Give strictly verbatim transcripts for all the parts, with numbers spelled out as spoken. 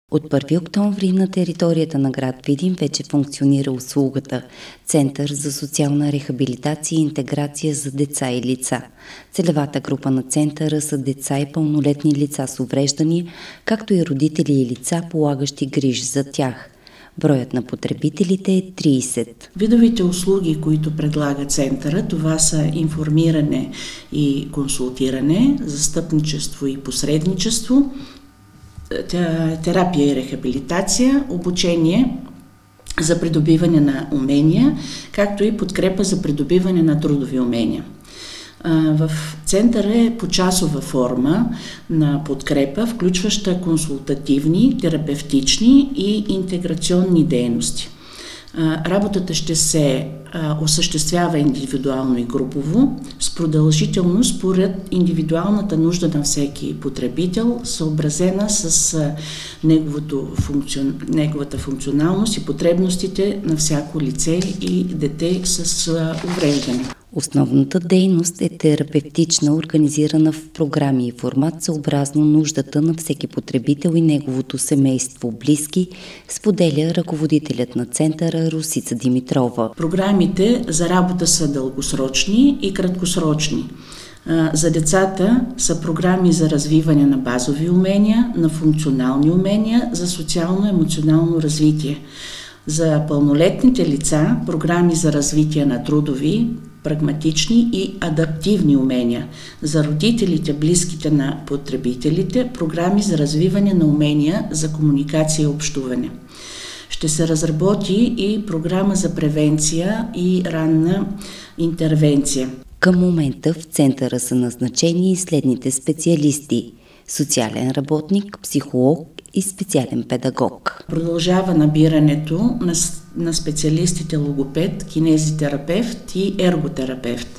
От първи октомври на територията на град Видин вече функционира услугата Център за социална рехабилитация и интеграция за деца и лица. Целевата група на центъра са деца и пълнолетни лица с увреждания, както и родители и лица, полагащи грижи за тях. Броят на потребителите е трийсет. Видовите услуги, които предлага центъра, това са информиране и консултиране, застъпничество и посредничество, терапия и рехабилитация, обучение за придобиване на умения, както и подкрепа за придобиване на трудови умения. В центъра е почасова форма на подкрепа, включваща консултативни, терапевтични и интеграционни дейности. Работата ще се осъществява индивидуално и групово, с продължителност според индивидуалната нужда на всеки потребител, съобразена с неговото функцион... неговата функционалност и потребностите на всяко лице и дете с увреждане. Основната дейност е терапевтична, организирана в програми и формат съобразно нуждата на всеки потребител и неговото семейство, близки, споделя ръководителят на центъра Росица Димитрова. Програмите за работа са дългосрочни и краткосрочни. За децата са програми за развиване на базови умения, на функционални умения, за социално-емоционално развитие. За пълнолетните лица програми за развитие на трудови, прагматични и адаптивни умения. За родителите, близките на потребителите, програми за развиване на умения за комуникация и общуване. Ще се разработи и програма за превенция и ранна интервенция. Към момента в центъра са назначени и следните специалисти – социален работник, психолог и специален педагог. Продължава набирането на, на специалистите логопед, кинезитерапевт и ерготерапевт.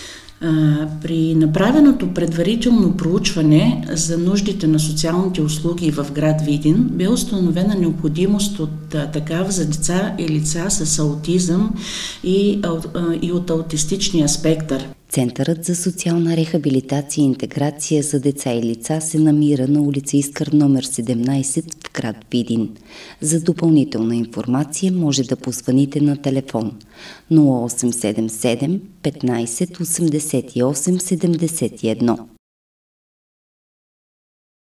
А, при направеното предварително проучване за нуждите на социалните услуги в град Видин бе установена необходимост от а, такава за деца и лица с аутизъм и, а, и от аутистичния спектър. Центърът за социална рехабилитация и интеграция за деца и лица се намира на улица Искър номер седемнайсет в град Видин. За допълнителна информация може да позвъните на телефон нула осем седем седем петнайсет осемдесет и осем седемдесет и едно.